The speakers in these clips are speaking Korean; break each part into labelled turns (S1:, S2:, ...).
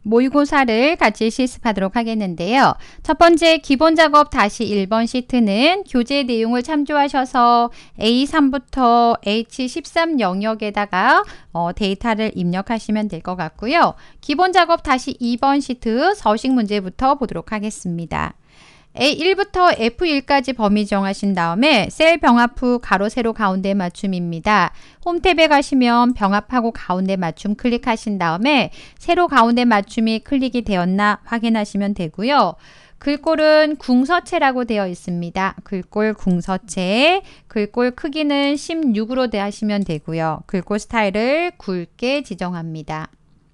S1: 모의고사를 같이 실습하도록 하겠는데요. 첫 번째 기본 작업 다시 1번 시트는 교재 내용을 참조하셔서 A3부터 H13 영역에다가 데이터를 입력하시면 될 것 같고요. 기본 작업 다시 2번 시트 서식 문제부터 보도록 하겠습니다. A1부터 F1까지 범위 정하신 다음에 셀 병합 후 가로 세로 가운데 맞춤입니다. 홈 탭에 가시면 병합하고 가운데 맞춤 클릭하신 다음에 세로 가운데 맞춤이 클릭이 되었나 확인하시면 되고요. 글꼴은 궁서체라고 되어 있습니다. 글꼴 궁서체, 글꼴 크기는 16으로 대하시면 되고요. 글꼴 스타일을 굵게 지정합니다.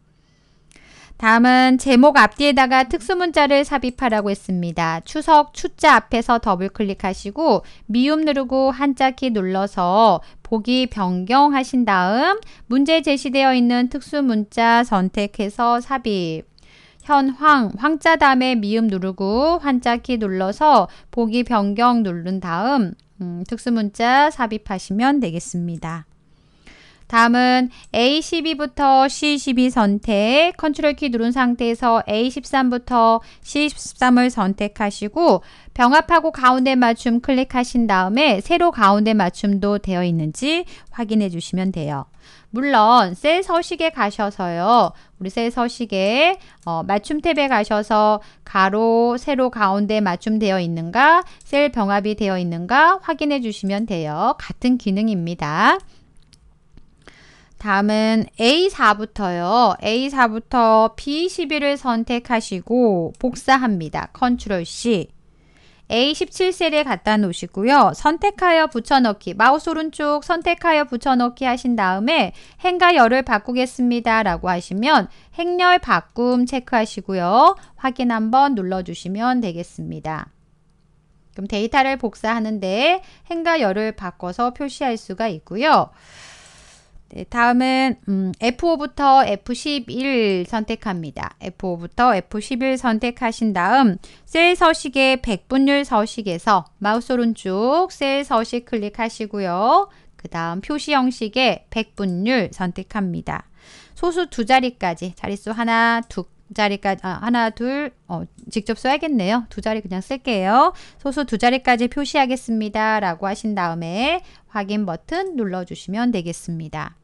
S1: 다음은 제목 앞뒤에다가 특수문자를 삽입하라고 했습니다. 추석 추자 앞에서 더블 클릭하시고 미음 누르고 한자키 눌러서 보기 변경하신 다음 문제 제시되어 있는 특수문자 선택해서 삽입. 황자 다음에 미음 누르고 한자키 눌러서 보기 변경 누른 다음 특수문자 삽입하시면 되겠습니다. 다음은 A12부터 C12 선택, 컨트롤 키 누른 상태에서 A13부터 C13을 선택하시고 병합하고 가운데 맞춤 클릭하신 다음에 세로 가운데 맞춤도 되어 있는지 확인해 주시면 돼요. 물론 셀 서식에 가셔서요. 우리 셀 서식에 맞춤 탭에 가셔서 가로, 세로 가운데 맞춤되어 있는가, 셀 병합이 되어 있는가 확인해 주시면 돼요. 같은 기능입니다. 다음은 A4부터요. A4부터 B11을 선택하시고 복사합니다. 컨트롤 C. A17 셀에 갖다 놓으시고요. 선택하여 붙여넣기, 마우스 오른쪽 선택하여 붙여넣기 하신 다음에 행과 열을 바꾸겠습니다 라고 하시면 행렬 바꿈 체크하시고요. 확인 한번 눌러주시면 되겠습니다. 그럼 데이터를 복사하는데 행과 열을 바꿔서 표시할 수가 있고요. 네, 다음은 F5부터 F11 선택합니다. F5부터 F11 선택하신 다음 셀 서식의 백분율 서식에서 마우스 오른쪽 셀 서식 클릭하시고요. 그 다음 표시 형식의 백분율 선택합니다. 소수 두 자리까지 자릿수 하나, 두 자리까지 하나, 둘 직접 써야겠네요. 두 자리 그냥 쓸게요. 소수 두 자리까지 표시하겠습니다 라고 하신 다음에 확인 버튼 눌러주시면 되겠습니다.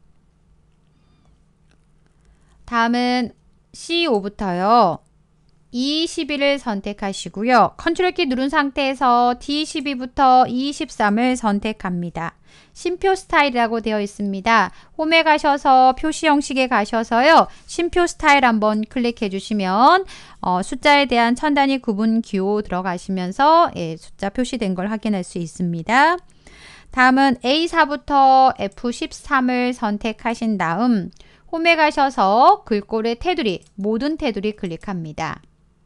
S1: 다음은 C5부터요. E11을 선택하시고요. 컨트롤 키 누른 상태에서 D12부터 E13을 선택합니다. 심표 스타일이라고 되어 있습니다. 홈에 가셔서 표시 형식에 가셔서요. 심표 스타일 한번 클릭해 주시면 숫자에 대한 천 단위 구분 기호 들어가시면서 숫자 표시된 걸 확인할 수 있습니다. 다음은 A4부터 F13을 선택하신 다음 홈에 가셔서 글꼴의 테두리, 모든 테두리 클릭합니다.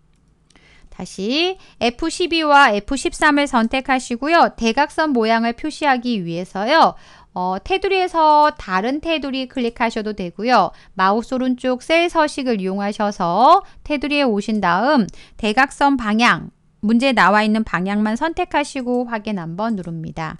S1: 다시 F12와 F13을 선택하시고요. 대각선 모양을 표시하기 위해서요. 테두리에서 다른 테두리 클릭하셔도 되고요. 마우스 오른쪽 셀 서식을 이용하셔서 테두리에 오신 다음 대각선 방향, 문제에 나와 있는 방향만 선택하시고 확인 한번 누릅니다.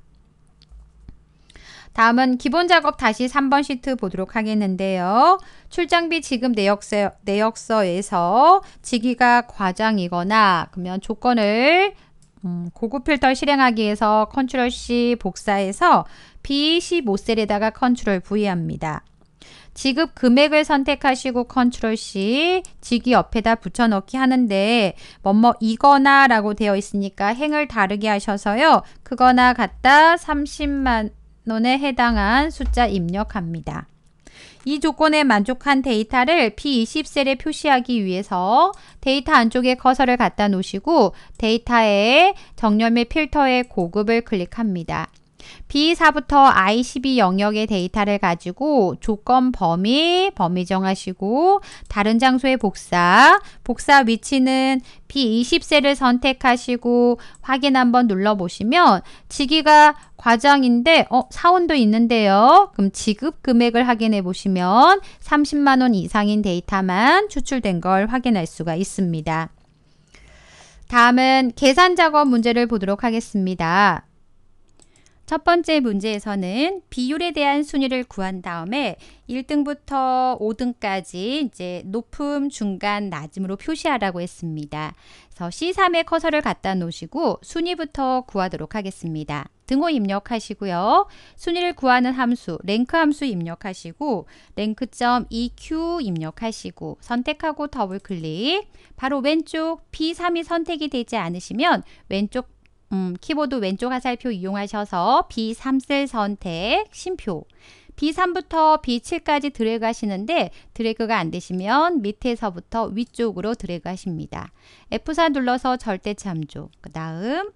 S1: 다음은 기본 작업 다시 3번 시트 보도록 하겠는데요. 출장비 지급 내역서에서 직위가 과장이거나 그러면 조건을 고급 필터 실행하기 위해서 컨트롤 C 복사해서 B15셀에다가 컨트롤 V 합니다. 지급 금액을 선택하시고 컨트롤 C 직위 옆에다 붙여넣기 하는데 이거나 라고 되어 있으니까 행을 다르게 하셔서요. 크거나 같다 30만 원에 해당한 숫자 입력합니다. 이 조건에 만족한 데이터를 P20셀에 표시하기 위해서 데이터 안쪽에 커서를 갖다 놓으시고 데이터의 정렬 및 필터의 고급을 클릭합니다. B4부터 I12 영역의 데이터를 가지고 조건 범위 정하시고 다른 장소에 복사 위치는 B20셀을 선택하시고 확인 한번 눌러보시면 직위가 과장인데 사원도 있는데요. 그럼 지급 금액을 확인해 보시면 30만 원 이상인 데이터만 추출된 걸 확인할 수가 있습니다. 다음은 계산 작업 문제를 보도록 하겠습니다. 첫 번째 문제에서는 비율에 대한 순위를 구한 다음에 1등부터 5등까지 이제 높음, 중간, 낮음으로 표시하라고 했습니다. 그래서 C3에 커서를 갖다 놓으시고 순위부터 구하도록 하겠습니다. 등호 입력하시고요. 순위를 구하는 함수, 랭크 함수 입력하시고 랭크점 EQ 입력하시고 선택하고 더블 클릭. 바로 왼쪽 B3이 선택이 되지 않으시면 왼쪽 키보드 왼쪽 화살표 이용하셔서 B3셀 선택, 쉼표. B3부터 B7까지 드래그 하시는데 드래그가 안 되시면 밑에서부터 위쪽으로 드래그 하십니다. F4 눌러서 절대 참조. 그 다음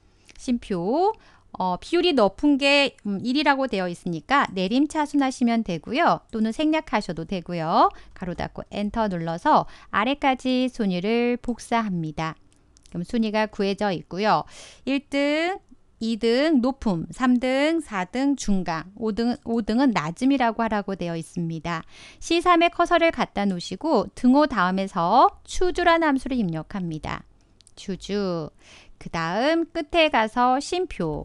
S1: 쉼표. 비율이 높은 게 1이라고 되어 있으니까 내림차순 하시면 되고요. 또는 생략하셔도 되고요. 가로 닫고 엔터 눌러서 아래까지 순위를 복사합니다. 그럼 순위가 구해져 있고요. 1등, 2등 높음, 3등, 4등 중간, 5등은 낮음이라고 하라고 되어 있습니다. C3에 커서를 갖다 놓으시고 등호 다음에서 추주라는 함수를 입력합니다. 추주. 그 다음 끝에 가서 쉼표.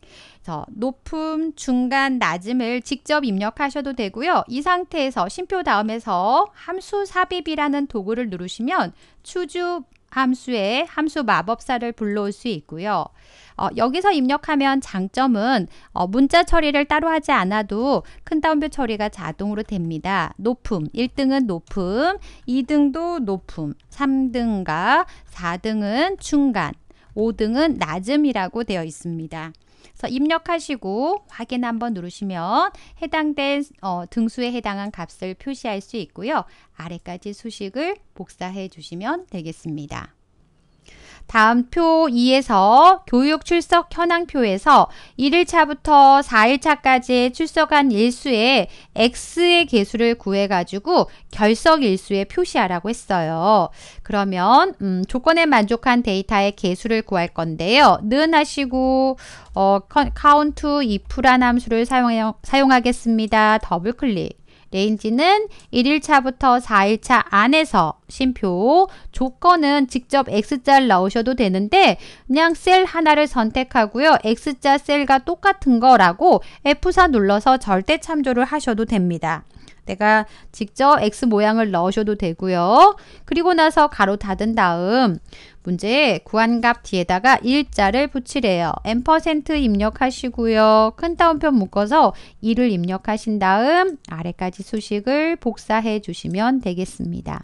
S1: 높음, 중간, 낮음을 직접 입력하셔도 되고요. 이 상태에서 쉼표 다음에서 함수 삽입이라는 도구를 누르시면 추주 함수에 함수 마법사를 불러올 수 있고요. 여기서 입력하면 장점은 문자 처리를 따로 하지 않아도 큰 따옴표 처리가 자동으로 됩니다. 높음, 1등은 높음, 2등도 높음, 3등과 4등은 중간, 5등은 낮음이라고 되어 있습니다. 그래서 입력하시고 확인 한번 누르시면 해당된 등수에 해당한 값을 표시할 수 있고요. 아래까지 수식을 복사해 주시면 되겠습니다. 다음 표 2에서 교육 출석 현황표에서 1일차부터 4일차까지 출석한 일수의 X의 개수를 구해가지고 결석 일수에 표시하라고 했어요. 그러면 조건에 만족한 데이터의 개수를 구할 건데요. 는 하시고 count if라는 함수를 사용하겠습니다. 더블 클릭. 레인지는 1일차부터 4일차 안에서 쉼표. 조건은 직접 X자를 넣으셔도 되는데 그냥 셀 하나를 선택하고요. X자 셀과 똑같은 거라고 F4 눌러서 절대 참조를 하셔도 됩니다. 내가 직접 X 모양을 넣으셔도 되고요. 그리고 나서 가로 닫은 다음 문제에 구한 값 뒤에다가 일자를 붙이래요. M% 입력하시고요. 큰 따옴표 묶어서 2를 입력하신 다음 아래까지 수식을 복사해 주시면 되겠습니다.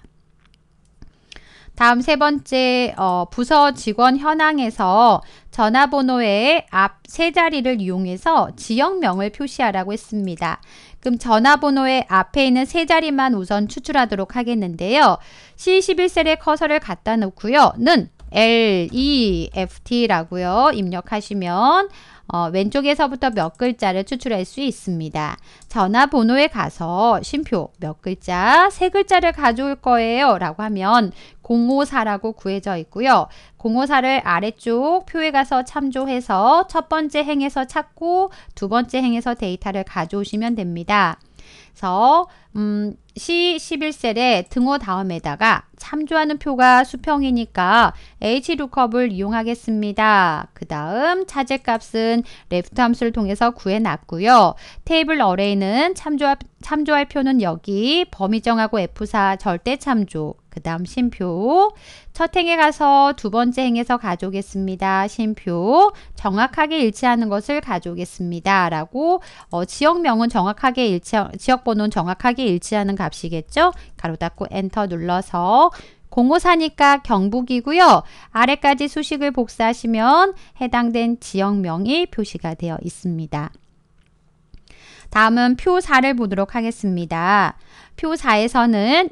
S1: 다음 세 번째 부서 직원 현황에서 전화번호의 앞 세 자리를 이용해서 지역명을 표시하라고 했습니다. 그럼 전화번호의 앞에 있는 세 자리만 우선 추출하도록 하겠는데요. C11셀에 커서를 갖다 놓고요. 는 LEFT라고요. 입력하시면 왼쪽에서부터 몇 글자를 추출할 수 있습니다. 전화번호에 가서 쉼표 몇 글자, 세 글자를 가져올 거예요 라고 하면 054라고 구해져 있고요. 054를 아래쪽 표에 가서 참조해서 첫 번째 행에서 찾고 두 번째 행에서 데이터를 가져오시면 됩니다. 그래서 C11셀에 등호 다음에다가 참조하는 표가 수평이니까 HLOOKUP을 이용하겠습니다. 그 다음 찾을 값은 left 함수를 통해서 구해놨고요. 테이블 어레이는 참조할 표는 여기 범위 정하고 F4 절대 참조. 그 다음 쉼표. 첫 행에 가서 두 번째 행에서 가져오겠습니다. 쉼표. 정확하게 일치하는 것을 가져오겠습니다. 라고 지역명은 정확하게 지역번호는 정확하게 일치하는 값이겠죠. 가로 닫고 엔터 눌러서 054니까 경북이고요. 아래까지 수식을 복사하시면 해당된 지역명이 표시가 되어 있습니다. 다음은 표 4를 보도록 하겠습니다. 표 4에서는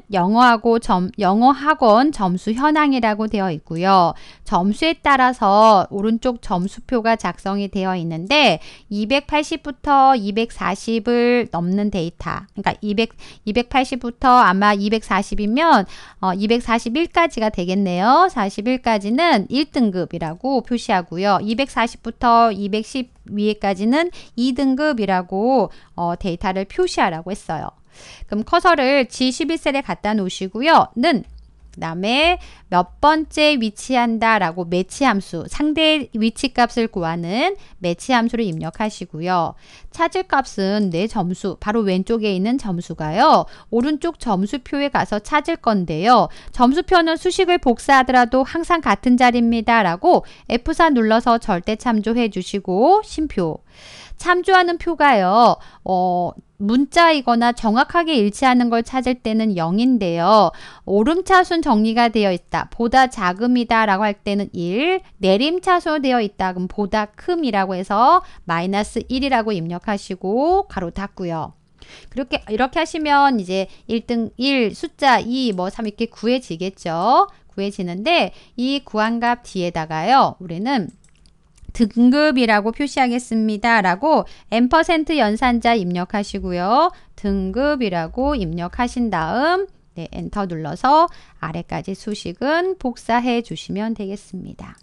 S1: 영어학원 점수 현황이라고 되어 있고요. 점수에 따라서 오른쪽 점수표가 작성이 되어 있는데 280부터 240을 넘는 데이터, 그러니까 280부터 아마 240이면 241까지가 되겠네요. 41까지는 1등급이라고 표시하고요. 240부터 210 위에까지는 2등급이라고 데이터를 표시하라고 했어요. 그럼 커서를 G11셀에 갖다 놓으시고요. 는 그 다음에 몇 번째 위치한다 라고 매치 함수, 상대 위치 값을 구하는 매치 함수를 입력하시고요. 찾을 값은 내 점수, 바로 왼쪽에 있는 점수가요. 오른쪽 점수표에 가서 찾을 건데요. 점수표는 수식을 복사하더라도 항상 같은 자리입니다 라고 F4 눌러서 절대 참조해 주시고 심표. 참조하는 표가요. 문자이거나 정확하게 일치하는 걸 찾을 때는 0인데요. 오름차순 정리가 되어 있다. 보다 작음이다 라고 할 때는 1. 내림차순 되어 있다. 그럼 보다 큼이라고 해서 마이너스 1이라고 입력하시고 가로 닫고요. 이렇게 하시면 이제 1등 1, 숫자 2, 뭐 3 이렇게 구해지겠죠. 구해지는데 이 구한값 뒤에다가요. 우리는 등급이라고 표시하겠습니다. 라고 n% 연산자 입력하시고요. 등급이라고 입력하신 다음 네, 엔터 눌러서 아래까지 수식은 복사해 주시면 되겠습니다.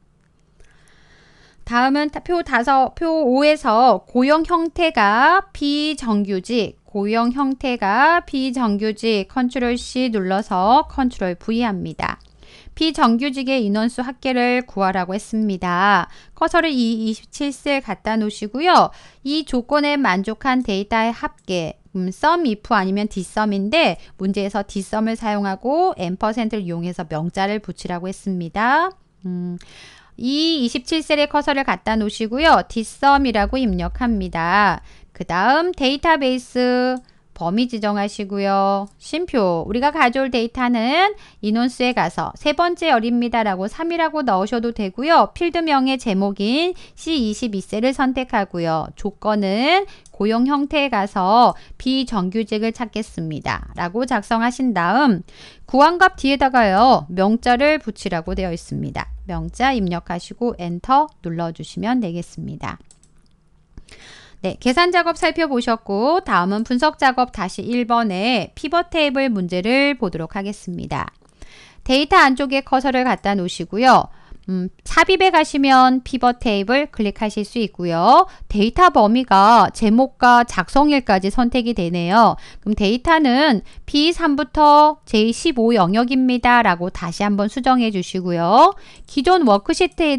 S1: 다음은 표 5에서 고용 형태가 비정규직, 고용 형태가 비정규직 컨트롤 C 눌러서 컨트롤 V 합니다. 비정규직의 인원수 합계를 구하라고 했습니다. 커서를 이 27셀 갖다 놓으시고요. 이 조건에 만족한 데이터의 합계, sum if 아니면 dsum인데 문제에서 dsum을 사용하고 n%를 이용해서 명자를 붙이라고 했습니다. 이 27셀의 커서를 갖다 놓으시고요. dsum이라고 입력합니다. 그 다음 데이터베이스 범위 지정하시고요. 쉼표, 우리가 가져올 데이터는 인원수에 가서 세 번째 열입니다 라고 3이라고 넣으셔도 되고요. 필드명의 제목인 C22셀을 선택하고요. 조건은 고용 형태에 가서 비정규직을 찾겠습니다 라고 작성하신 다음 구한값 뒤에다가요. 명자를 붙이라고 되어 있습니다. 명자 입력하시고 엔터 눌러주시면 되겠습니다. 네, 계산 작업 살펴보셨고 다음은 분석 작업 다시 1번에 피벗 테이블 문제를 보도록 하겠습니다. 데이터 안쪽에 커서를 갖다 놓으시고요. 삽입에 가시면 피벗 테이블 클릭하실 수 있고요. 데이터 범위가 제목과 작성일까지 선택이 되네요. 그럼 데이터는 B3부터 J15 영역입니다 라고 다시 한번 수정해 주시고요. 기존 워크시트에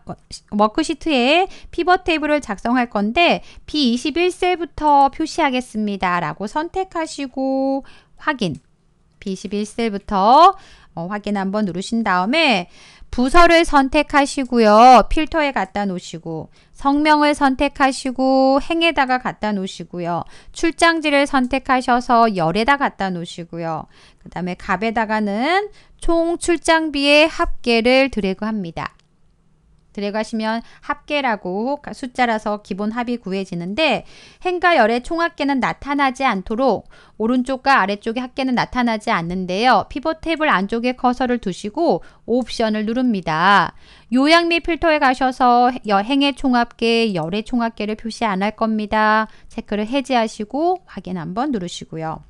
S1: 피벗 테이블을 작성할 건데 B21셀부터 표시하겠습니다 라고 선택하시고 확인. B21셀부터 확인 한번 누르신 다음에 부서를 선택하시고요. 필터에 갖다 놓으시고 성명을 선택하시고 행에다가 갖다 놓으시고요. 출장지를 선택하셔서 열에다 갖다 놓으시고요. 그 다음에 값에다가는 총 출장비의 합계를 드래그합니다. 드래그 하시면 합계라고 숫자라서 기본 합이 구해지는데 행과 열의 총합계는 나타나지 않도록 오른쪽과 아래쪽의 합계는 나타나지 않는데요. 피벗 테이블 안쪽에 커서를 두시고 옵션을 누릅니다. 요약 및 필터에 가셔서 행의 총합계, 열의 총합계를 표시 안 할 겁니다. 체크를 해제하시고 확인 한번 누르시고요.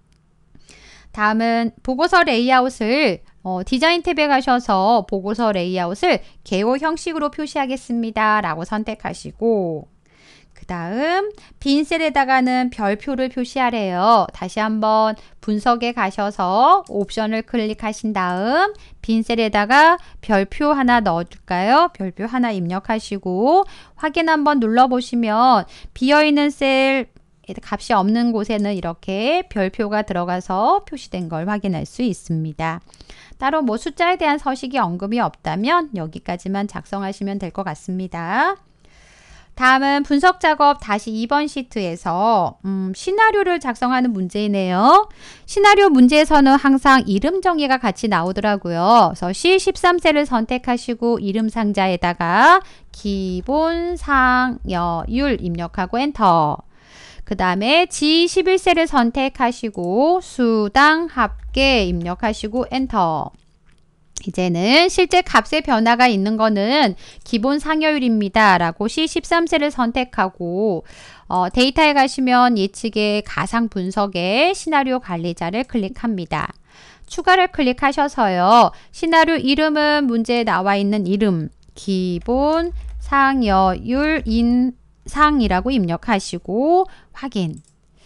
S1: 다음은 보고서 레이아웃을 디자인 탭에 가셔서 보고서 레이아웃을 개호 형식으로 표시하겠습니다 라고 선택하시고 그 다음 빈 셀에다가는 별표를 표시하래요. 다시 한번 분석에 가셔서 옵션을 클릭하신 다음 빈 셀에다가 별표 하나 넣어줄까요? 별표 하나 입력하시고 확인 한번 눌러보시면 비어있는 셀 값이 없는 곳에는 이렇게 별표가 들어가서 표시된 걸 확인할 수 있습니다. 따로 뭐 숫자에 대한 서식이 언급이 없다면 여기까지만 작성하시면 될 것 같습니다. 다음은 분석 작업 다시 2번 시트에서 시나리오를 작성하는 문제이네요. 시나리오 문제에서는 항상 이름 정의가 같이 나오더라고요. 그래서 C13셀을 선택하시고 이름 상자에다가 기본 상여율 입력하고 엔터. 그 다음에 G11셀을 선택하시고 수당 합계 입력하시고 엔터. 이제는 실제 값의 변화가 있는 거는 기본 상여율입니다 라고 C13셀을 선택하고 데이터에 가시면 예측의 가상 분석에 시나리오 관리자를 클릭합니다. 추가를 클릭하셔서요. 시나리오 이름은 문제에 나와 있는 이름 기본 상여율 상이라고 입력하시고 확인.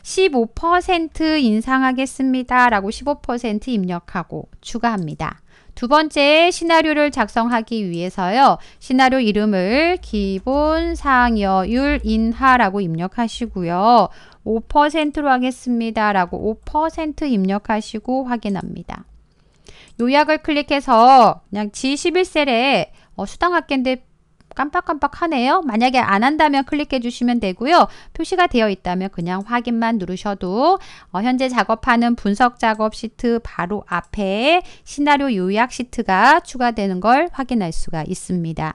S1: 15% 인상하겠습니다 라고 15% 입력하고 추가합니다. 두 번째 시나리오를 작성하기 위해서요. 시나리오 이름을 기본 상여율 인하라고 입력하시고요. 5%로 하겠습니다 라고 5% 입력하시고 확인합니다. 요약을 클릭해서 그냥 G11셀에 수당학계인데 깜빡깜빡하네요. 만약에 안 한다면 클릭해 주시면 되고요. 표시가 되어 있다면 그냥 확인만 누르셔도 현재 작업하는 분석 작업 시트 바로 앞에 시나리오 요약 시트가 추가되는 걸 확인할 수가 있습니다.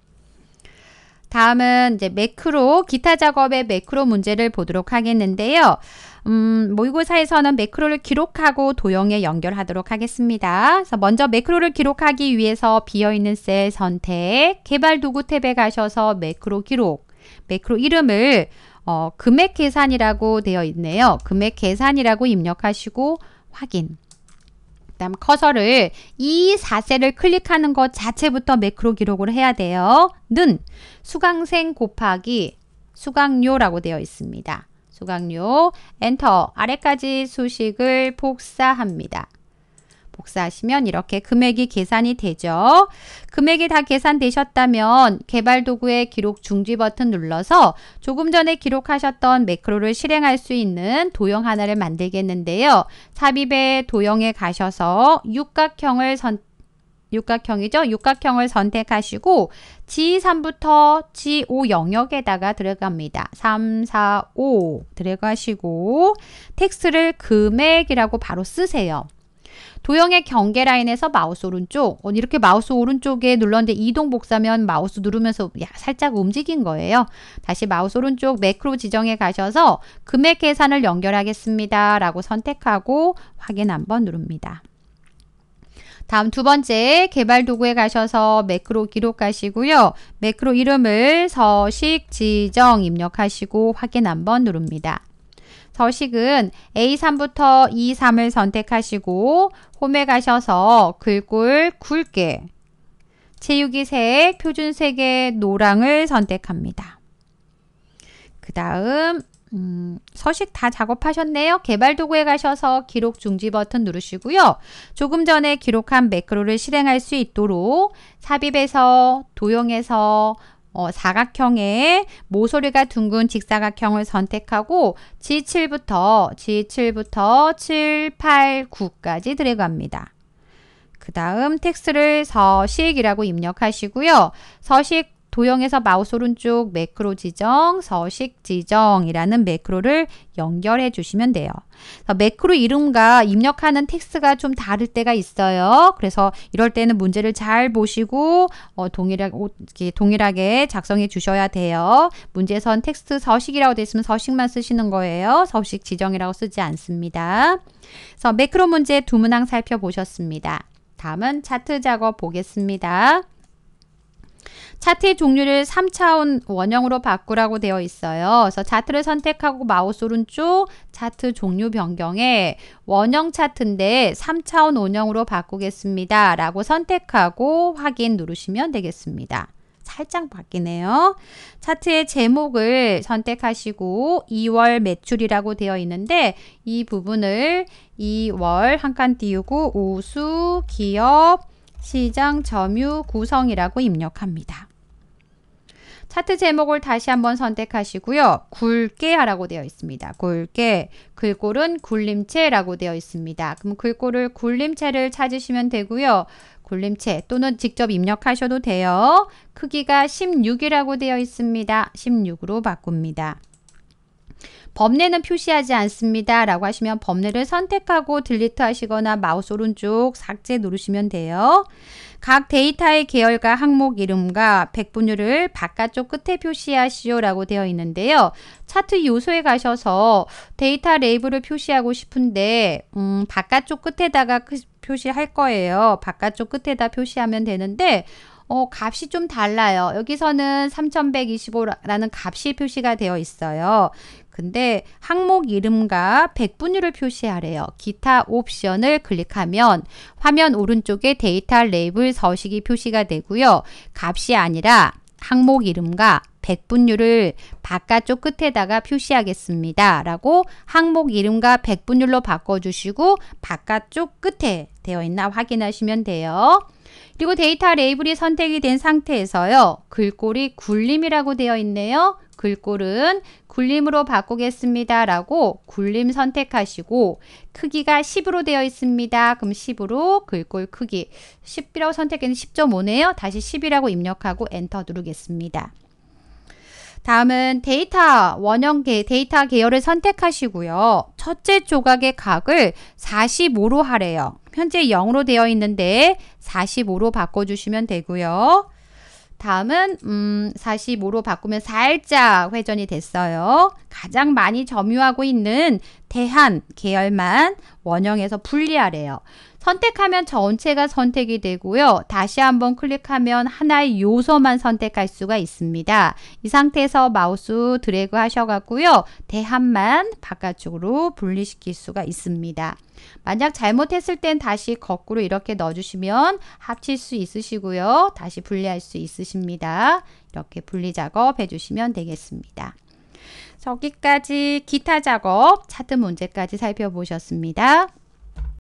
S1: 다음은 이제 매크로, 기타 작업의 매크로 문제를 보도록 하겠는데요. 모의고사에서는 매크로를 기록하고 도형에 연결하도록 하겠습니다. 그래서 먼저 매크로를 기록하기 위해서 비어있는 셀 선택, 개발 도구 탭에 가셔서 매크로 기록, 매크로 이름을 금액 계산이라고 되어 있네요. 금액 계산이라고 입력하시고 확인. 그다음 커서를 이 4셀을 클릭하는 것 자체부터 매크로 기록을 해야 돼요. 는 수강생 곱하기 수강료라고 되어 있습니다. 수강료 엔터 아래까지 수식을 복사합니다. 복사하시면 이렇게 금액이 계산이 되죠. 금액이 다 계산되셨다면 개발 도구의 기록 중지 버튼 눌러서 조금 전에 기록하셨던 매크로를 실행할 수 있는 도형 하나를 만들겠는데요. 삽입의 도형에 가셔서 육각형을 선택하시고 G3부터 G5 영역에다가 들어갑니다. 3, 4, 5 들어가시고 텍스트를 금액이라고 바로 쓰세요. 도형의 경계 라인에서 마우스 오른쪽, 이렇게 마우스 오른쪽에 눌렀는데 이동 복사면 마우스 누르면서 살짝 움직인 거예요. 다시 마우스 오른쪽 매크로 지정에 가셔서 금액 계산을 연결하겠습니다 라고 선택하고 확인 한번 누릅니다. 다음 두 번째 개발 도구에 가셔서 매크로 기록하시고요. 매크로 이름을 서식 지정 입력하시고 확인 한번 누릅니다. 서식은 A3부터 E3을 선택하시고 홈에 가셔서 글꼴 굵게 채우기색 표준색의 노랑을 선택합니다. 그 다음 서식 다 작업하셨네요. 개발 도구에 가셔서 기록 중지 버튼 누르시고요. 조금 전에 기록한 매크로를 실행할 수 있도록 삽입에서 도형에서 사각형의 모서리가 둥근 직사각형을 선택하고 G7부터 7, 8, 9까지 들어갑니다. 그 다음 텍스트를 서식이라고 입력하시고요. 서식 도형에서 마우스 오른쪽 매크로 지정, 서식 지정이라는 매크로를 연결해 주시면 돼요. 매크로 이름과 입력하는 텍스트가 좀 다를 때가 있어요. 그래서 이럴 때는 문제를 잘 보시고 동일하게 작성해 주셔야 돼요. 문제선 텍스트 서식이라고 되어 있으면 서식만 쓰시는 거예요. 서식 지정이라고 쓰지 않습니다. 그래서 매크로 문제 두 문항 살펴보셨습니다. 다음은 차트 작업 보겠습니다. 차트의 종류를 3차원 원형으로 바꾸라고 되어 있어요. 그래서 차트를 선택하고 마우스 오른쪽 차트 종류 변경에 원형 차트인데 3차원 원형으로 바꾸겠습니다 라고 선택하고 확인 누르시면 되겠습니다. 살짝 바뀌네요. 차트의 제목을 선택하시고 2월 매출이라고 되어 있는데 이 부분을 2월 한 칸 띄우고 우수 기업 시장 점유 구성이라고 입력합니다. 차트 제목을 다시 한번 선택하시고요. 굵게 하라고 되어 있습니다. 굵게, 글꼴은 굴림체라고 되어 있습니다. 그럼 글꼴을 굴림체를 찾으시면 되고요. 굴림체 또는 직접 입력하셔도 돼요. 크기가 16이라고 되어 있습니다. 16으로 바꿉니다. 범례는 표시하지 않습니다 라고 하시면 범례를 선택하고 딜리트 하시거나 마우스 오른쪽 삭제 누르시면 돼요. 각 데이터의 계열과 항목 이름과 백분율을 바깥쪽 끝에 표시하시오 라고 되어 있는데요. 차트 요소에 가셔서 데이터 레이블을 표시하고 싶은데 바깥쪽 끝에다가 표시할 거예요. 바깥쪽 끝에다 표시하면 되는데 값이 좀 달라요. 여기서는 3125라는 값이 표시가 되어 있어요. 근데 항목 이름과 백분율을 표시하래요. 기타 옵션을 클릭하면 화면 오른쪽에 데이터 레이블 서식이 표시가 되고요. 값이 아니라 항목 이름과 백분율을 바깥쪽 끝에다가 표시하겠습니다. 라고 항목 이름과 백분율로 바꿔주시고 바깥쪽 끝에 되어 있나 확인하시면 돼요. 그리고 데이터 레이블이 선택이 된 상태에서요. 글꼴이 굴림이라고 되어 있네요. 글꼴은 굴림으로 바꾸겠습니다. 라고 굴림 선택하시고 크기가 10으로 되어 있습니다. 그럼 10으로 글꼴 크기 10이라고 선택했는데 10.5네요. 다시 10이라고 입력하고 엔터 누르겠습니다. 다음은 데이터 원형 데이터 계열을 선택하시고요. 첫째 조각의 각을 45로 하래요. 현재 0으로 되어 있는데 45로 바꿔주시면 되고요. 다음은 45로 바꾸면 살짝 회전이 됐어요. 가장 많이 점유하고 있는 대한 계열만 원형에서 분리하래요. 선택하면 전체가 선택이 되고요. 다시 한번 클릭하면 하나의 요소만 선택할 수가 있습니다. 이 상태에서 마우스 드래그 하셔갖고요. 대한만 바깥쪽으로 분리시킬 수가 있습니다. 만약 잘못했을 땐 다시 거꾸로 이렇게 넣어주시면 합칠 수 있으시고요. 다시 분리할 수 있으십니다. 이렇게 분리 작업 해주시면 되겠습니다. 여기까지 기타 작업 차트 문제까지 살펴보셨습니다.